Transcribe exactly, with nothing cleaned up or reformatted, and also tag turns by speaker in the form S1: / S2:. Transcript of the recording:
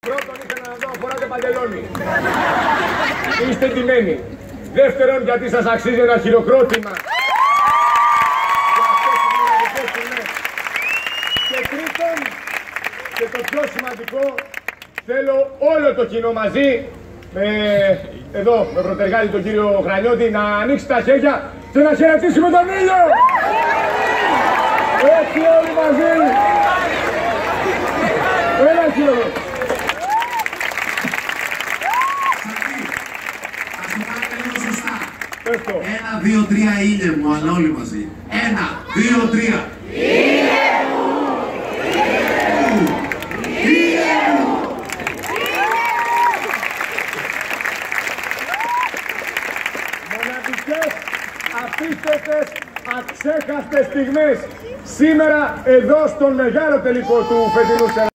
S1: Πρώτον, ήθελα να δω αφοράτε παντελόνι. Είστε ντυμένοι. Δεύτερον, γιατί σας αξίζει ένα χειροκρότημα. Και τρίτον, και το πιο σημαντικό, θέλω όλο το κοινό μαζί, με, εδώ με πρωτεργάτη τον κύριο Γρανιώτη, να ανοίξει τα χέρια και να χαιρετήσουμε τον ήλιο! Έτσι όλοι μαζί! Έλα κύριο!
S2: Θα σου πάρετε λίγο σωστά.
S1: Πες το.
S2: Ένα, δύο, τρία, ήλιε μου, αλλά όλοι μαζί. Ένα, δύο, τρία.
S3: Ήλιε μου! Ήλιε μου!
S1: Μοναδικές, απίστευτες, αξέχαστες στιγμές σήμερα εδώ στον μεγάλο τελικό του φετινού